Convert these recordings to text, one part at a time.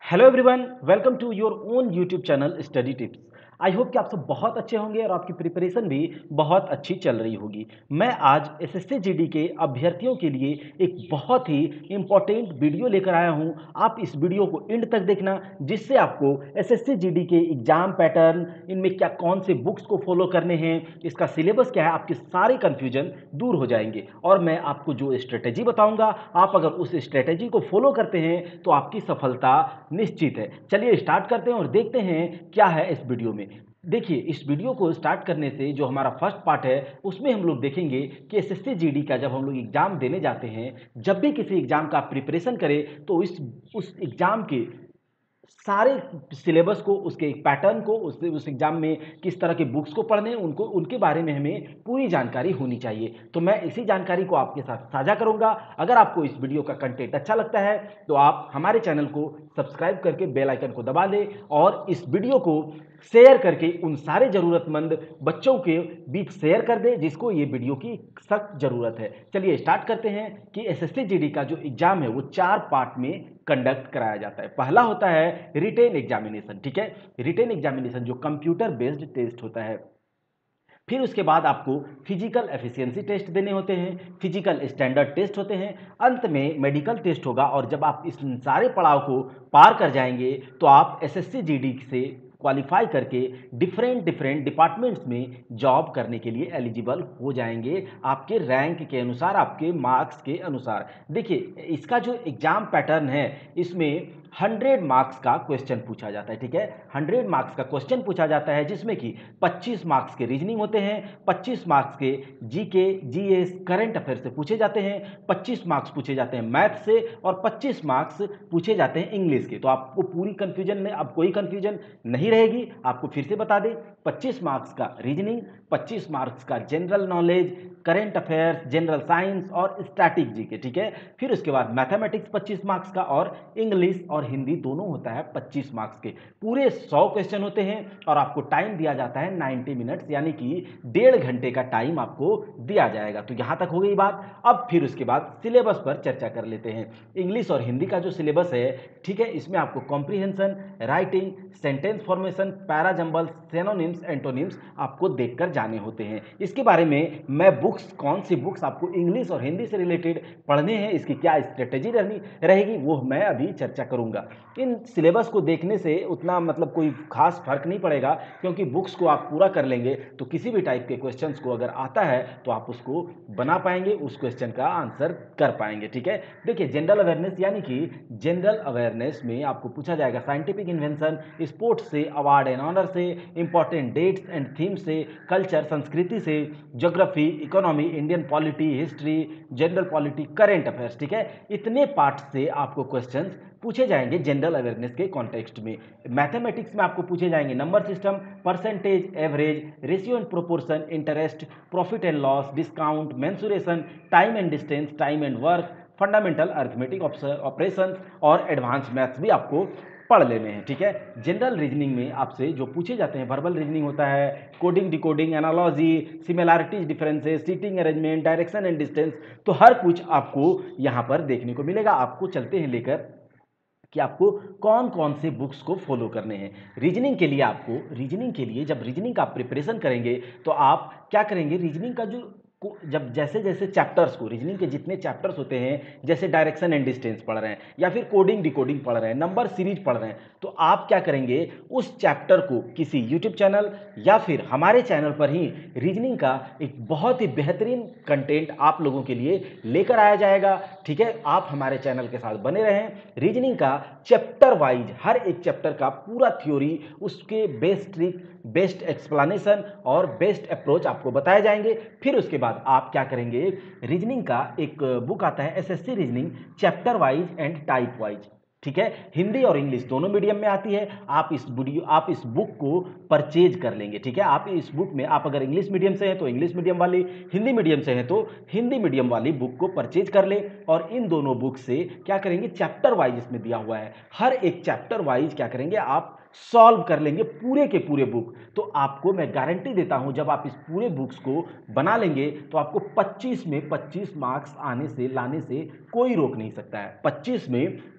Hello everyone, welcome to your own YouTube channel study tips. I hope कि आप सब बहुत अच्छे होंगे और आपकी प्रिपरेशन भी बहुत अच्छी चल रही होगी। मैं आज एसएससी जीडी के अभ्यर्थियों के लिए एक बहुत ही इंपॉर्टेंट वीडियो लेकर आया हूं। आप इस वीडियो को एंड तक देखना, जिससे आपको एसएससी जीडी के एग्जाम पैटर्न, इनमें क्या कौन से बुक्स को फॉलो करने हैं, इसका सिलेबस क्या है, आपके सारे कन्फ्यूजन दूर हो जाएंगे। और मैं आपको जो स्ट्रेटेजी बताऊंगा, आप अगर उस स्ट्रेटेजी को फॉलो करते हैं तो आपकी सफलता निश्चित है। चलिए स्टार्ट करते हैं और देखते हैं क्या है इस वीडियो में। देखिए, इस वीडियो को स्टार्ट करने से जो हमारा फर्स्ट पार्ट है उसमें हम लोग देखेंगे कि एसएससी जीडी का जब हम लोग एग्जाम देने जाते हैं, जब भी किसी एग्जाम का प्रिपरेशन करें तो इस उस एग्जाम के सारे सिलेबस को, उसके पैटर्न को, उस एग्जाम में किस तरह के बुक्स को पढ़ने हैं, उनको उनके बारे में हमें पूरी जानकारी होनी चाहिए। तो मैं इसी जानकारी को आपके साथ साझा करूंगा। अगर आपको इस वीडियो का कंटेंट अच्छा लगता है तो आप हमारे चैनल को सब्सक्राइब करके बेल आइकन को दबा दें और इस वीडियो को शेयर करके उन सारे जरूरतमंद बच्चों के बीच शेयर कर दें जिसको ये वीडियो की सख्त जरूरत है। चलिए स्टार्ट करते हैं कि एसएससी जीडी का जो एग्जाम है वो 4 पार्ट में कंडक्ट कराया जाता है। पहला होता है रिटेन एग्जामिनेशन। ठीक है, रिटेन एग्जामिनेशन जो कंप्यूटर बेस्ड टेस्ट होता है। फिर उसके बाद आपको फिजिकल एफिशिएंसी टेस्ट देने होते हैं, फिजिकल स्टैंडर्ड टेस्ट होते हैं, अंत में मेडिकल टेस्ट होगा। और जब आप इस सारे पड़ाव को पार कर जाएंगे तो आप एसएससी जीडी से क्वालिफाई करके डिफरेंट डिफरेंट डिपार्टमेंट्स में जॉब करने के लिए एलिजिबल हो जाएंगे, आपके रैंक के अनुसार, आपके मार्क्स के अनुसार। देखिए, इसका जो एग्जाम पैटर्न है इसमें 100 मार्क्स का क्वेश्चन पूछा जाता है। ठीक है, 100 मार्क्स का क्वेश्चन पूछा जाता है जिसमें कि 25 मार्क्स के रीजनिंग होते हैं, 25 मार्क्स के जीके जीएस करंट अफेयर से पूछे जाते हैं, 25 मार्क्स पूछे जाते हैं मैथ से और 25 मार्क्स पूछे जाते हैं इंग्लिश के। तो आपको पूरी कंफ्यूजन में, अब कोई कंफ्यूजन नहीं रहेगी। आपको फिर से बता दें, 25 मार्क्स का रीजनिंग, 25 मार्क्स का general knowledge, current affairs, general science और स्टैटिक जीके। ठीक है, फिर उसके बाद मैथमेटिक्स 25 मार्क्स का और इंग्लिश और हिंदी दोनों होता है 25 मार्क्स के। पूरे 100 क्वेश्चन होते हैं और आपको टाइम दिया जाता है 90 मिनट्स, यानी कि 1.5 घंटे का टाइम आपको दिया जाएगा। तो यहां तक हो गई बात। अब फिर उसके बाद सिलेबस पर चर्चा कर लेते हैं। इंग्लिश और हिंदी का जो सिलेबस है, ठीक है, इसमें आपको comprehension, writing, sentence formation, parajumble, synonyms, antonyms आपको देखकर जाने होते हैं। इसके बारे में मैं बुक्स, कौन सी बुक्स आपको इंग्लिश और हिंदी से रिलेटेड पढ़ने हैं, इसकी क्या स्ट्रेटेजी रहेगी, वो मैं अभी चर्चा करूंगा। इन सिलेबस को देखने से उतना मतलब कोई खास फर्क नहीं पड़ेगा, क्योंकि बुक्स को आप पूरा कर लेंगे तो किसी भी टाइप के क्वेश्चंस को अगर आता है तो आप उसको बना पाएंगे, उस क्वेश्चन का आंसर कर पाएंगे। ठीक है, देखिए, जनरल अवेयरनेस, यानी कि जनरल अवेयरनेस में आपको पूछा जाएगा साइंटिफिक इन्वेंशन, स्पोर्ट्स से, अवार्ड एंड ऑनर से, इंपॉर्टेंट डेट्स एंड थीम्स से, कल्चर संस्कृति से, geography, economy, Indian polity, history, general polity, current affairs. ठीक है, इतने पार्ट से आपको क्वेश्चंस पूछे जाएंगे जनरल अवेयरनेस के कॉन्टेक्स्ट में। मैथमेटिक्स में आपको पूछे जाएंगे number system, percentage, average, ratio and proportion, interest, profit and loss, discount, mensuration, time and distance, time and work, fundamental arithmetic operations और एडवांस मैथ्स भी आपको पढ़ लेने हैं। ठीक है, जनरल रीजनिंग में आपसे जो पूछे जाते हैं, वर्बल रीजनिंग होता है, coding, decoding, analogy, similarities, differences, seating arrangement, direction and distance, तो हर कुछ आपको यहां पर देखने को मिलेगा। आपको चलते हैं लेकर कि आपको कौन कौन से बुक्स को फॉलो करने हैं। रीजनिंग के लिए, आपको रीजनिंग के लिए जब रीजनिंग का प्रिपरेशन करेंगे तो आप क्या करेंगे, रीजनिंग का जो जब जैसे जैसे चैप्टर्स को, रीजनिंग के जितने चैप्टर्स होते हैं, जैसे डायरेक्शन एंड डिस्टेंस पढ़ रहे हैं या फिर कोडिंग डिकोडिंग पढ़ रहे हैं, नंबर सीरीज पढ़ रहे हैं, तो आप क्या करेंगे, उस चैप्टर को किसी यूट्यूब चैनल या फिर हमारे चैनल पर ही रीजनिंग का एक बहुत ही बेहतरीन कंटेंट आप लोगों के लिए लेकर आया जाएगा। ठीक है, आप हमारे चैनल के साथ बने रहें। रीजनिंग का चैप्टर वाइज, हर एक चैप्टर का पूरा थ्योरी, उसके बेस्ट ट्रिक, बेस्ट एक्सप्लेनेशन और बेस्ट अप्रोच आपको बताए जाएंगे। फिर उसके बाद आप क्या करेंगे, रीजनिंग का एक बुक आता है SSC reasoning, chapter wise and type wise. ठीक है, हिंदी और इंग्लिश दोनों मीडियम में आती है। आप इस बुक को परचेज कर लेंगे। ठीक है, आप इस बुक में, आप अगर इंग्लिश मीडियम से हैं तो इंग्लिश मीडियम वाली, हिंदी मीडियम से हैं तो हिंदी मीडियम वाली बुक को परचेज कर ले। और इन दोनों बुक से क्या करेंगे, चैप्टर वाइज इसमें दिया हुआ है, हर एक चैप्टर वाइज क्या करेंगे, आप सॉल्व कर लेंगे पूरे के पूरे बुक। तो आपको मैं गारंटी देता हूं, जब आप इस पूरे बुक्स को बना लेंगे तो आपको 25 में 25 मार्क्स आने से, लाने से कोई रोक नहीं सकता है। 25 में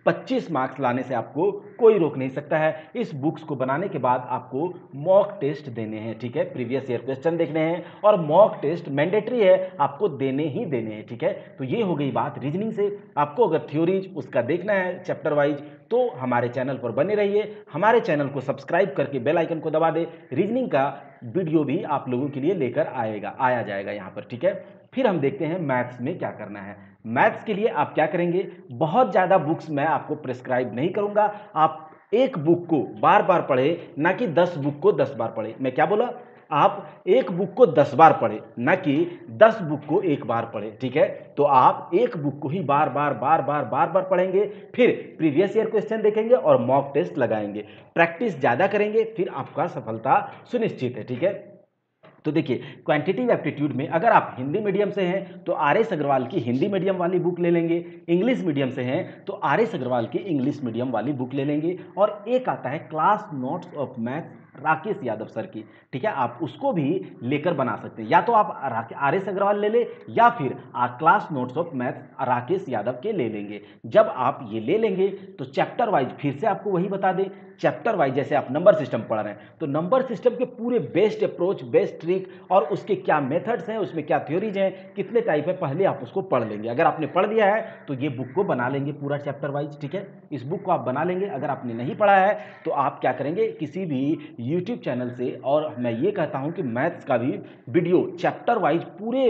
25 मार्क्स लाने से आपको कोई रोक नहीं सकता है। इस बुक्स को बनाने के बाद आपको मॉक टेस्ट देने हैं, ठीक है, प्रीवियस ईयर क्वेश्चन देखने हैं और मॉक टेस्ट मैंडेटरी है, आपको देने ही देने हैं, ठीक है। तो ये हो गई बात रीजनिंग से। आपको अगर थ्योरीज उसका देखना है चैप्टर वाइज तो हमारे चैनल पर बने रहिए, हमारे चैनल को सब्सक्राइब करके बेल आइकन को दबा दे। रीजनिंग का वीडियो भी आप लोगों के लिए लेकर आया जाएगा यहाँ पर, ठीक है। फिर हम देखते हैं मैथ्स में क्या करना है। मैथ्स के लिए आप क्या करेंगे, बहुत ज़्यादा बुक्स मैं आपको प्रिस्क्राइब नहीं करूंगा, आप एक बुक को बार बार पढ़े, ना कि 10 बुक को 10 बार पढ़े। मैं क्या बोला, आप एक बुक को 10 बार पढ़े, ना कि 10 बुक को एक बार पढ़े, ठीक है। तो आप एक बुक को ही बार बार पढ़ेंगे, फिर प्रीवियस ईयर क्वेश्चन देखेंगे और मॉक टेस्ट लगाएंगे, प्रैक्टिस ज़्यादा करेंगे, फिर आपका सफलता सुनिश्चित है, ठीक है। तो देखिए, क्वांटिटेटिव एप्टीट्यूड में अगर आप हिंदी मीडियम से हैं तो आर एस अग्रवाल की हिंदी मीडियम वाली बुक ले लेंगे, इंग्लिश मीडियम से हैं तो आर एस अग्रवाल की इंग्लिश मीडियम वाली बुक ले लेंगे, और एक आता है class notes of maths Rakesh Yadav sir की, ठीक है, आप उसको भी लेकर बना सकते हैं। या तो आप आर एस अग्रवाल ले ले या फिर class notes of maths Rakesh Yadav के ले लेंगे। जब आप ये ले लेंगे तो चैप्टर वाइज फिर से आपको वही बता दें, चैप्टर वाइज जैसे आप नंबर सिस्टम पढ़ रहे हैं तो नंबर सिस्टम के पूरे बेस्ट अप्रोच, बेस्ट ट्रिक और उसके क्या मेथड्स हैं, उसमें क्या थ्योरीज हैं, कितने टाइप है, पहले आप उसको पढ़ लेंगे। अगर आपने पढ़ लिया है तो ये बुक को बना लेंगे पूरा चैप्टर वाइज, ठीक है, इस बुक को आप बना लेंगे। अगर आपने नहीं पढ़ा है तो आप क्या करेंगे, किसी भी यूट्यूब चैनल से, और मैं ये कहता हूं कि मैथ्स का भी वीडियो चैप्टर वाइज पूरे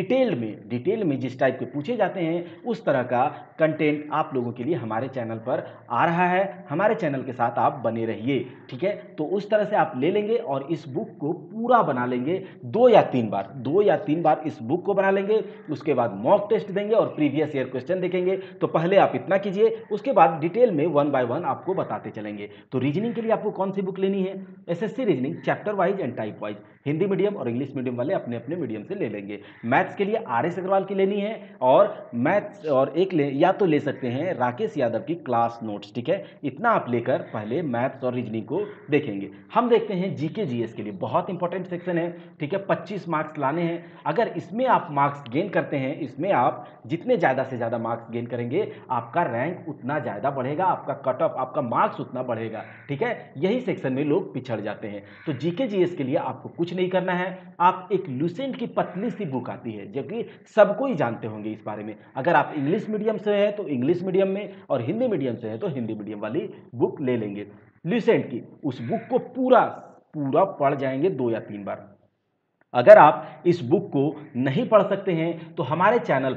डिटेल में जिस टाइप के पूछे जाते हैं उस तरह का कंटेंट आप लोगों के लिए हमारे चैनल पर आ रहा है। हमारे चैनल के साथ आप बने रहिए, ठीक है। तो उस तरह से आप ले लेंगे और इस बुक को पूरा बना लेंगे 2 या 3 बार इस बुक को बना लेंगे, उसके बाद मॉक टेस्ट देंगे और प्रीवियस ईयर क्वेश्चन देखेंगे। तो पहले आप इतना कीजिए, उसके बाद डिटेल में 1 बाय 1 आपको बताते चलेंगे। तो रीजनिंग के लिए आपको कौन सी बुक लेनी है, SSC reasoning chapter wise and type wise, Hindi medium और इंग्लिश मीडियम वाले अपने अपने मीडियम से ले लेंगे। मैथ्स के लिए आर एस अग्रवाल की लेनी है और मैथ्स और या तो ले सकते हैं राकेश यादव की क्लास नोट्स, ठीक है। इतना आप लेकर पहले मैथ्स और रीजनिंग को देखेंगे। हम देखते हैं जीके जीएस के लिए, बहुत इंपॉर्टेंट सेक्शन है, ठीक है, 25 मार्क्स लाने हैं। अगर इसमें आप मार्क्स गेन करते हैं, इसमें आप जितने ज़्यादा से ज़्यादा मार्क्स गेन करेंगे आपका रैंक उतना ज़्यादा बढ़ेगा, आपका कट ऑफ, आपका मार्क्स उतना बढ़ेगा, ठीक है। यही सेक्शन में लोग पिछड़ जाते हैं। तो जीके जीएस के लिए आपको कुछ नहीं करना है, आप एक लुसेंट की पतली सी बुक आती है जो कि सबको ही जानते होंगे इस बारे में। अगर आप इंग्लिश मीडियम से हैं तो इंग्लिश मीडियम में और हिंदी मीडियम से हैं तो हिंदी मीडियम वाली बुक ले लेंगे लुसेंट की। उस बुक को पूरा पढ़ जाएंगे 2 या 3 बार। अगर आप इस बुक को नहीं पढ़ सकते हैं तो हमारे चैनल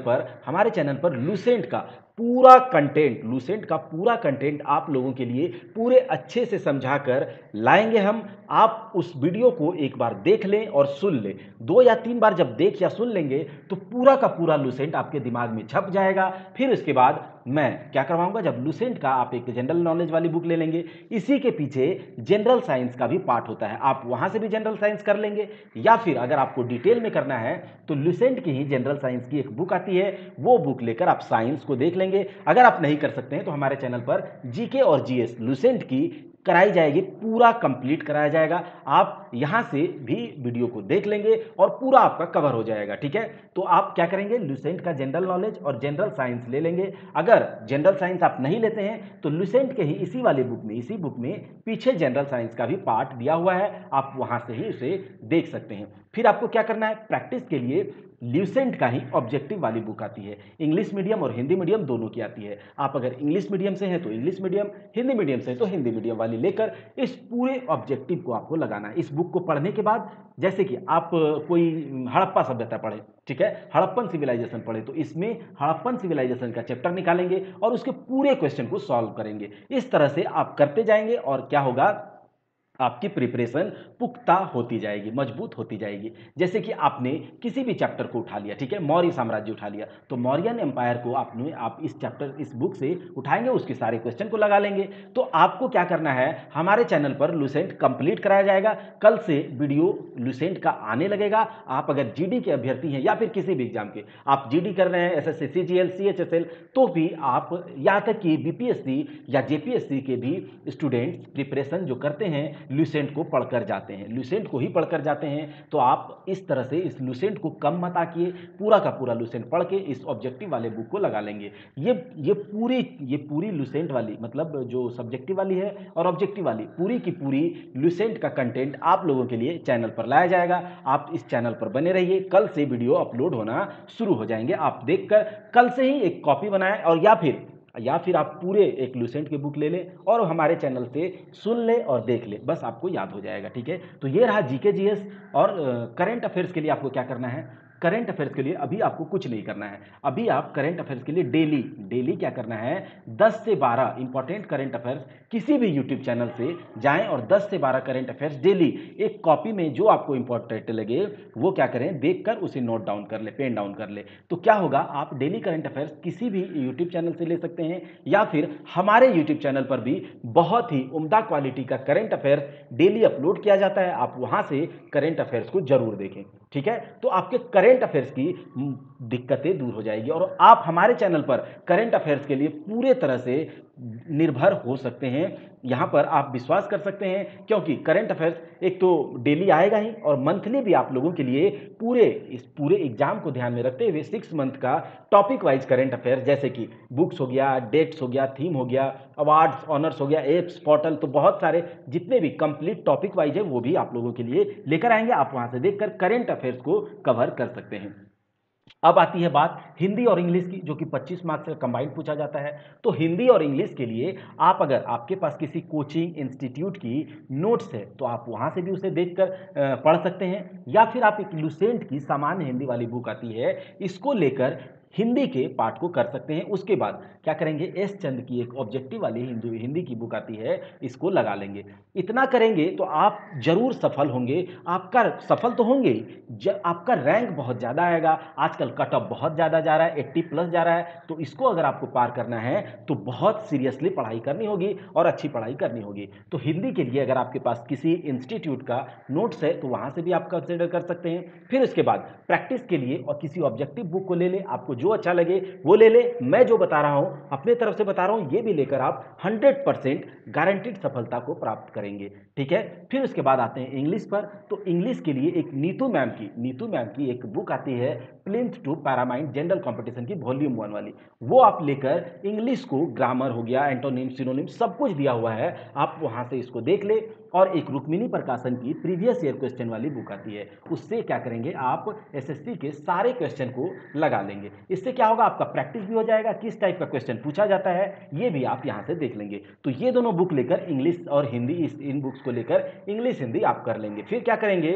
पर लुसेंट का पूरा कंटेंट आप लोगों के लिए पूरे अच्छे से समझाकर लाएंगे हम। आप उस वीडियो को एक बार देख लें और सुन लें, 2 या 3 बार जब देख या सुन लेंगे तो पूरा का पूरा लुसेंट आपके दिमाग में छप जाएगा। फिर उसके बाद मैं क्या करवाऊंगा, जब लुसेंट का आप एक जनरल नॉलेज वाली बुक ले लेंगे, इसी के पीछे जनरल साइंस का भी पार्ट होता है, आप वहां से भी जनरल साइंस कर लेंगे। या फिर अगर आपको डिटेल में करना है तो लुसेंट की ही जनरल साइंस की एक बुक आती है, वो बुक लेकर आप साइंस को देख लेंगे। अगर आप नहीं कर सकते हैं तो हमारे चैनल पर जीके और जीएस लुसेंट की कराई जाएगी, पूरा कंप्लीट कराया जाएगा। आप यहां से भी वीडियो को देख लेंगे और पूरा आपका कवर हो जाएगा, ठीक है। तो आप क्या करेंगे, लुसेंट का जनरल नॉलेज और जनरल साइंस ले लेंगे। अगर जनरल साइंस आप नहीं लेते हैं तो लुसेंट के ही इसी बुक में पीछे जनरल साइंस का भी पार्ट दिया हुआ है, आप वहां से ही उसे देख सकते हैं। फिर आपको क्या करना है, प्रैक्टिस के लिए ल्यूसेंट का ही ऑब्जेक्टिव वाली बुक आती है, इंग्लिश मीडियम और हिंदी मीडियम दोनों की आती है। आप अगर इंग्लिश मीडियम से हैं तो इंग्लिश मीडियम, हिंदी मीडियम से हैं तो हिंदी मीडियम वाली लेकर इस पूरे ऑब्जेक्टिव को आपको लगाना है। इस बुक को पढ़ने के बाद जैसे कि आप कोई हड़प्पा सभ्यता पढ़े, ठीक है, हड़प्पन सिविलाइजेशन पढ़े, तो इसमें हड़प्पन सिविलाइजेशन का चैप्टर निकालेंगे और उसके पूरे क्वेश्चन को सॉल्व करेंगे। इस तरह से आप करते जाएंगे और क्या होगा, आपकी प्रिपरेशन पुख्ता होती जाएगी, मजबूत होती जाएगी। जैसे कि आपने किसी भी चैप्टर को उठा लिया, ठीक है, मौर्य साम्राज्य उठा लिया, तो मौर्यन एम्पायर को आप इस बुक से उठाएंगे, उसके सारे क्वेश्चन को लगा लेंगे। तो आपको क्या करना है, हमारे चैनल पर लुसेंट कंप्लीट कराया जाएगा, कल से वीडियो लुसेंट का आने लगेगा। आप अगर जीडी के अभ्यर्थी हैं या फिर किसी भी एग्जाम के आप जीडी कर रहे हैं, एसएससी सीजीएल सीएचएसएल, तो भी आप यहाँ तक कि बीपीएससी या जेपीएससी के भी स्टूडेंट्स प्रिपरेशन जो करते हैं लुसेंट को पढ़कर जाते हैं, लुसेंट को ही पढ़कर जाते हैं। तो आप इस तरह से इस लुसेंट को कम मत आकिए, पूरा का पूरा लुसेंट पढ़ के इस ऑब्जेक्टिव वाले बुक को लगा लेंगे। ये पूरी लुसेंट वाली, मतलब जो सब्जेक्टिव वाली है और ऑब्जेक्टिव वाली, पूरी की पूरी लुसेंट का कंटेंट आप लोगों के लिए चैनल पर लाया जाएगा। आप इस चैनल पर बने रहिए, कल से वीडियो अपलोड होना शुरू हो जाएंगे। आप देखकर कल से ही एक कॉपी बनाएं, और या फिर आप पूरे एक लुसेंट की बुक ले लें और हमारे चैनल से सुन लें और देख लें, बस आपको याद हो जाएगा। ठीक है, तो ये रहा जीके जीएस। और करंट अफेयर्स के लिए आपको क्या करना है? करंट अफेयर्स के लिए अभी आपको कुछ नहीं करना है। अभी आप करंट अफेयर्स के लिए डेली क्या करना है, 10 से 12 इंपॉर्टेंट करंट अफेयर्स किसी भी यूट्यूब चैनल से जाएं और 10 से 12 करंट अफेयर्स डेली एक कॉपी में जो आपको इंपॉर्टेंट लगे वो क्या करें, देखकर उसे नोट डाउन कर ले, पेन डाउन कर ले। तो क्या होगा, आप डेली करंट अफेयर्स किसी भी यूट्यूब चैनल से ले सकते हैं, या फिर हमारे यूट्यूब चैनल पर भी बहुत ही उम्दा क्वालिटी का करंट अफेयर्स डेली अपलोड किया जाता है। आप वहां से करंट अफेयर्स को जरूर देखें। ठीक है, तो आपके करंट अफेयर्स की दिक्कतें दूर हो जाएगी और आप हमारे चैनल पर करंट अफेयर्स के लिए पूरे तरह से निर्भर हो सकते हैं। यहां पर आप विश्वास कर सकते हैं, क्योंकि करंट अफेयर्स एक तो डेली आएगा ही, और मंथली भी आप लोगों के लिए इस पूरे एग्जाम को ध्यान में रखते हुए 6 मंथ का टॉपिक वाइज करंट अफेयर्स, जैसे कि बुक्स हो गया, डेट्स हो गया, थीम हो गया, अवार्ड्स, ऑनर्स हो गया, एप्स, पोर्टल, तो बहुत सारे जितने भी कंप्लीट टॉपिक वाइज है वो भी आप लोगों के लिए लेकर आएंगे। आप वहां से देखकर करंट अफेयर्स को कवर कर सकते हैं। अब आती है बात हिंदी और इंग्लिश की, जो कि 25 मार्क्स से कंबाइंड पूछा जाता है। तो हिंदी और इंग्लिश के लिए अगर आपके पास किसी कोचिंग इंस्टीट्यूट की नोट्स है तो आप वहां से भी उसे देखकर पढ़ सकते हैं, या फिर आप एक लुसेंट की सामान्य हिंदी वाली बुक आती है, इसको लेकर हिंदी के पाठ को कर सकते हैं। उसके बाद क्या करेंगे, एस चंद की एक ऑब्जेक्टिव वाली हिंदी की बुक आती है, इसको लगा लेंगे। इतना करेंगे तो आप जरूर सफल होंगे। आपका सफल तो होंगे, आपका रैंक बहुत ज़्यादा आएगा। आजकल कट ऑफ बहुत ज़्यादा जा रहा है, 80 प्लस जा रहा है। तो इसको अगर आपको पार करना है तो बहुत सीरियसली पढ़ाई करनी होगी और अच्छी पढ़ाई करनी होगी। तो हिंदी के लिए अगर आपके पास किसी इंस्टीट्यूट का नोट्स है तो वहाँ से भी आप कंसिडर कर सकते हैं। फिर उसके बाद प्रैक्टिस के लिए और किसी ऑब्जेक्टिव बुक को ले ले, आपको जो अच्छा लगे वो ले ले। मैं जो बता रहा हूँ अपने तरफ से बता रहा हूँ, ये भी लेकर आप 100% गारंटीड सफलता को प्राप्त करेंगे। ठीक है, फिर उसके बाद आते हैं इंग्लिश पर। तो इंग्लिश के लिए एक नीतू मैम की एक बुक आती है, Plinth to Paramount general competition की वॉल्यूम 1 वाली, वो आप लेकर इंग्लिश को, ग्रामर हो गया, एंटोनिम, सिनोनिम, सब कुछ दिया हुआ है, आप वहां से इसको देख ले। और एक रुक्मिणी प्रकाशन की प्रीवियस ईयर क्वेश्चन वाली बुक आती है, उससे क्या करेंगे, आप एसएससी के सारे क्वेश्चन को लगा लेंगे। इससे क्या होगा, आपका प्रैक्टिस भी हो जाएगा, किस टाइप का क्वेश्चन पूछा जाता है ये भी आप यहां से देख लेंगे। तो ये दोनों बुक लेकर इंग्लिश और हिंदी, इन बुक्स को लेकर इंग्लिश हिंदी आप कर लेंगे। फिर क्या करेंगे,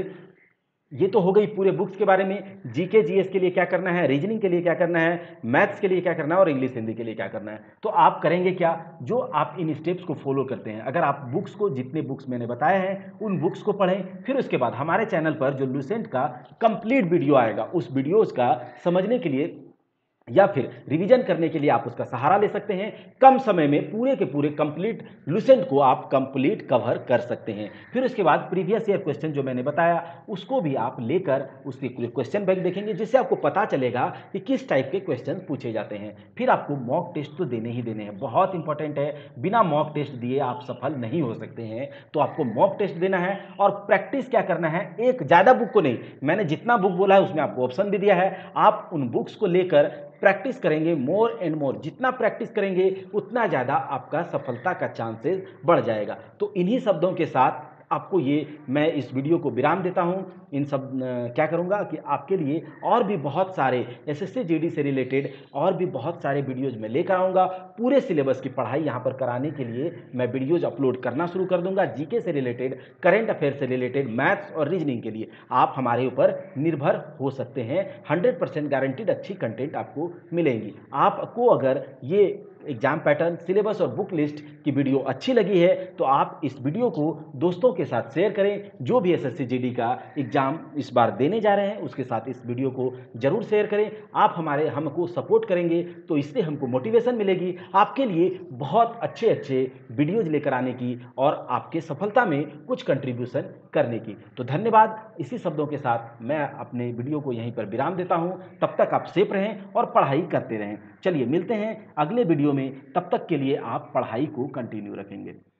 ये तो हो गई पूरे बुक्स के बारे में। जीके जीएस के लिए क्या करना है, रीजनिंग के लिए क्या करना है, मैथ्स के लिए क्या करना है और इंग्लिश हिंदी के लिए क्या करना है। तो आप करेंगे क्या, जो आप इन स्टेप्स को फॉलो करते हैं, अगर आप बुक्स को, जितने बुक्स मैंने बताए हैं उन बुक्स को पढ़ें। फिर उसके बाद हमारे चैनल पर जो लुसेंट का कंप्लीट वीडियो आएगा, उस वीडियोज का समझने के लिए या फिर रिवीजन करने के लिए आप उसका सहारा ले सकते हैं। कम समय में पूरे के पूरे कंप्लीट लुसेंट को आप कंप्लीट कवर कर सकते हैं। फिर उसके बाद प्रीवियस ईयर क्वेश्चन जो मैंने बताया उसको भी आप लेकर उसके क्वेश्चन बैंक देखेंगे, जिससे आपको पता चलेगा कि किस टाइप के क्वेश्चन पूछे जाते हैं। फिर आपको मॉक टेस्ट तो देने ही देने हैं, बहुत इंपॉर्टेंट है। बिना मॉक टेस्ट दिए आप सफल नहीं हो सकते हैं, तो आपको मॉक टेस्ट देना है। और प्रैक्टिस क्या करना है, एक ज़्यादा बुक को नहीं, मैंने जितना बुक बोला है उसमें आपको ऑप्शन भी दिया है, आप उन बुक्स को लेकर प्रैक्टिस करेंगे मोर एंड मोर। जितना प्रैक्टिस करेंगे उतना ज़्यादा आपका सफलता का चांसेस बढ़ जाएगा। तो इन्हीं शब्दों के साथ आपको मैं इस वीडियो को विराम देता हूं। इन सब क्या करूंगा कि आपके लिए और भी बहुत सारे एसएससी जीडी से रिलेटेड और भी बहुत सारे वीडियोज में लेकर आऊंगा। पूरे सिलेबस की पढ़ाई यहां पर कराने के लिए मैं वीडियोज अपलोड करना शुरू कर दूंगा। जीके से रिलेटेड, करंट अफेयर से रिलेटेड, मैथ्स और रीजनिंग के लिए आप हमारे ऊपर निर्भर हो सकते हैं। 100% गारंटीड अच्छी कंटेंट आपको मिलेंगी। आपको अगर ये एग्जाम पैटर्न, सिलेबस और बुक लिस्ट की वीडियो अच्छी लगी है तो आप इस वीडियो को दोस्तों के साथ शेयर करें। जो भी एसएससी जीडी का एग्जाम इस बार देने जा रहे हैं उसके साथ इस वीडियो को जरूर शेयर करें। आप हमको सपोर्ट करेंगे तो इससे हमको मोटिवेशन मिलेगी आपके लिए बहुत अच्छे अच्छे वीडियोज लेकर आने की और आपके सफलता में कुछ कंट्रीब्यूशन करने की। तो धन्यवाद। इसी शब्दों के साथ मैं अपने वीडियो को यहीं पर विराम देता हूं। तब तक आप सेफ रहें और पढ़ाई करते रहें। चलिए मिलते हैं अगले वीडियो में, तब तक के लिए आप पढ़ाई को कंटिन्यू रखेंगे।